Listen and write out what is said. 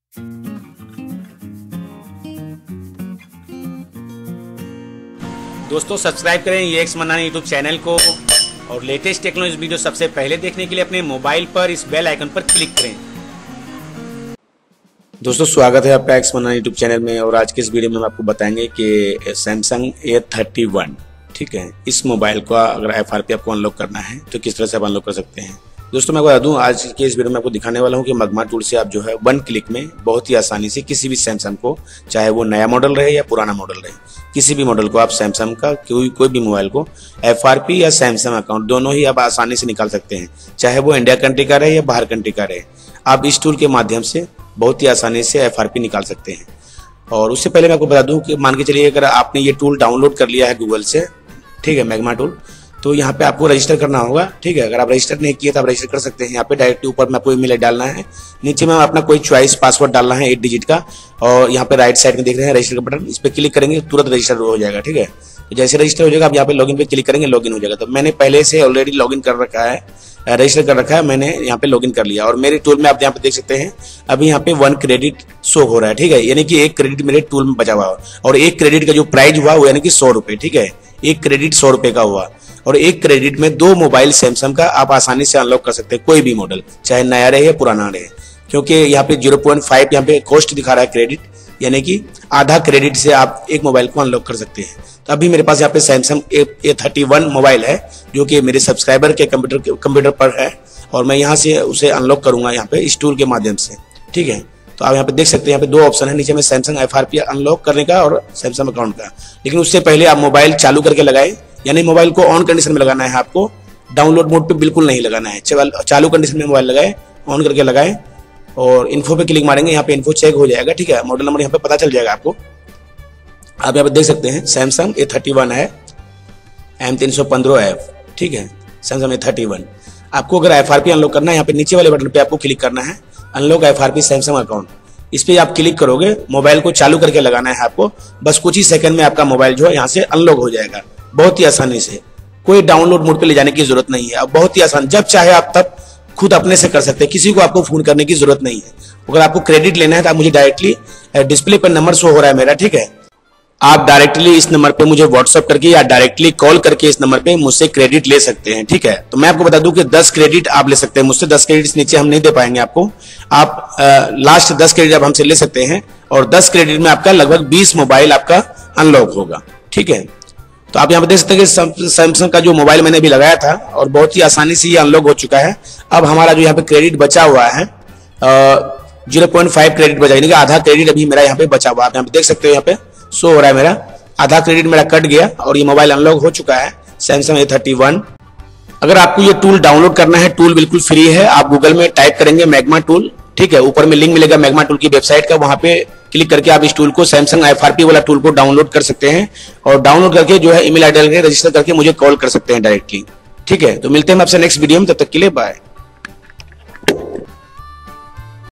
दोस्तों सब्सक्राइब करें ये एक्स मनाना यूट्यूब चैनल को और लेटेस्ट टेक्नोलॉजी वीडियो सबसे पहले देखने के लिए अपने मोबाइल पर इस बेल आइकन पर क्लिक करें। दोस्तों स्वागत है आपका एक्स मनाना यूट्यूब चैनल में और आज के इस वीडियो में हम आपको बताएंगे कि सैमसंग A31 ठीक है, इस मोबाइल को अगर FRP आपको अनलॉक करना है तो किस तरह से आप अनलॉक कर सकते हैं। दोस्तों मैं बता दूं आज के इस वीडियो में आपको दिखाने वाला हूं कि मैग्मा टूल से आप जो है वन क्लिक में बहुत ही आसानी से किसी भी सैमसंग को, चाहे वो नया मॉडल रहे या पुराना मॉडल रहे, किसी भी मॉडल को आप सैमसंग का कोई भी मोबाइल को FRP या सैमसंग अकाउंट दोनों ही आप आसानी से निकाल सकते हैं, चाहे वो इंडिया कंट्री का रहे या बाहर कंट्री का रहे। आप इस टूल के माध्यम से बहुत ही आसानी से FRP निकाल सकते हैं। और उससे पहले मैं आपको बता दूं कि मान के चलिए अगर आपने ये टूल डाउनलोड कर लिया है गूगल से, ठीक है, मैग्मा टूल, तो यहाँ पे आपको रजिस्टर करना होगा। ठीक है, अगर आप रजिस्टर नहीं किए तो आप रजिस्टर कर सकते हैं। यहाँ पे डायरेक्टली ऊपर में आपको ईमेल डालना है, नीचे में अपना कोई चॉइस पासवर्ड डालना है 8 डिजिट का, और यहाँ पे राइट साइड में देख रहे हैं रजिस्टर का बटन, इस पे क्लिक करेंगे तुरंत रजिस्टर हो जाएगा। ठीक है, तो जैसे रजिस्टर हो जाएगा आप यहाँ पे लॉगिन पे क्लिक करेंगे, लॉगिन हो जाएगा। तो मैंने पहले से ऑलरेडी लॉगिन कर रखा है, रजिस्टर कर रखा है, मैंने यहाँ पे लॉगिन कर लिया और मेरे टूल में आप यहाँ पे देख सकते हैं अभी यहाँ पे 1 क्रेडिट शो हो रहा है। ठीक है, यानी कि 1 क्रेडिट मेरे टूल में बचा हुआ और 1 क्रेडिट का जो प्राइस हुआ वो यानी कि 100 रुपए। ठीक है, 1 क्रेडिट 100 रुपए का हुआ और 1 क्रेडिट में 2 मोबाइल सैमसंग का आप आसानी से अनलॉक कर सकते हैं, कोई भी मॉडल, चाहे नया रहे या पुराना रहे, क्योंकि यहाँ पे 0.5 यहाँ पे कॉस्ट दिखा रहा है क्रेडिट, यानी कि आधा क्रेडिट से आप एक मोबाइल को अनलॉक कर सकते हैं। तो अभी मेरे पास यहाँ पे सैमसंग A31 मोबाइल है जो कि मेरे सब्सक्राइबर के कंप्यूटर पर है और मैं यहाँ से उसे अनलॉक करूंगा यहाँ पे इस टूल के माध्यम से। ठीक है, तो आप यहाँ पे देख सकते हैं, यहाँ पे 2 ऑप्शन है नीचे में, सैमसंग FRP अनलॉक करने का और सैमसंग अकाउंट का। लेकिन उससे पहले आप मोबाइल चालू करके लगाए, यानी मोबाइल को ऑन कंडीशन में लगाना है, आपको डाउनलोड मोड पे बिल्कुल नहीं लगाना है। चालू कंडीशन में मोबाइल लगाए, ऑन करके लगाए और इन्फो पे क्लिक मारेंगे, यहाँ पे इन्फो चेक हो जाएगा। ठीक है, मॉडल नंबर यहाँ पे पता चल जाएगा आपको। आप यहाँ पे देख सकते हैं सैमसंग A31 है, M315F। ठीक है, सैमसंग A31। आपको अगर FRP अनलॉक करना है, यहाँ पे नीचे वाले बटन पे आपको क्लिक करना है, अनलॉक FRP सैमसंग अकाउंट। इस पे आप क्लिक करोगे, मोबाइल को चालू करके लगाना है आपको, बस कुछ ही सेकंड में आपका मोबाइल जो है यहाँ से अनलॉक हो जाएगा, बहुत ही आसानी से। कोई डाउनलोड मोड पे ले जाने की जरूरत नहीं है, अब बहुत ही आसान, जब चाहे आप तब खुद अपने से कर सकते हैं, किसी को आपको फोन करने की जरूरत नहीं है। अगर आपको क्रेडिट लेना है तो आप मुझे डायरेक्टली डिस्प्ले पर नंबर शो हो रहा है मेरा, ठीक है, आप डायरेक्टली इस नंबर पे मुझे व्हाट्सएप करके या डायरेक्टली कॉल करके इस नंबर पे मुझसे क्रेडिट ले सकते हैं। ठीक है, तो मैं आपको बता दूं कि 10 क्रेडिट आप ले सकते हैं मुझसे, 10 क्रेडिट नीचे हम नहीं दे पाएंगे आपको। आप लास्ट 10 क्रेडिट आप हमसे ले सकते हैं और 10 क्रेडिट में आपका लगभग 20 मोबाइल आपका अनलॉक होगा। ठीक है, तो आप यहाँ पे देख सकते हैं कि सैमसंग का जो मोबाइल मैंने अभी लगाया था और बहुत ही आसानी से ये अनलॉक हो चुका है। अब हमारा जो यहाँ पे क्रेडिट बचा हुआ है 0.5 क्रेडिट बचा, यानी कि आधा क्रेडिट अभी मेरा यहाँ पे बचा हुआ है। आप यहाँ पे देख सकते हो, यहाँ पे शो हो रहा है मेरा आधा क्रेडिट मेरा कट गया और ये मोबाइल अनलॉक हो चुका है सैमसंग A31। अगर आपको ये टूल डाउनलोड करना है, टूल बिल्कुल फ्री है, आप गूगल में टाइप करेंगे मैग्मा टूल, ठीक है, ऊपर में लिंक मिलेगा मैग्मा टूल की वेबसाइट का, वहां पे क्लिक करके आप इस टूल को, सैमसंग FRP वाला टूल को डाउनलोड कर सकते हैं और डाउनलोड करके जो है ईमेल आईडी डाल के रजिस्टर करके मुझे कॉल कर सकते हैं डायरेक्टली। ठीक है, तो मिलते हैं आपसे नेक्स्ट वीडियो में, तब तक के लिए बाय।